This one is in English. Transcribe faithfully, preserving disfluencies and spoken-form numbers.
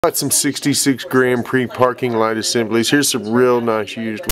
Got some sixty-six Grand Prix parking light assemblies. Here's some real nice used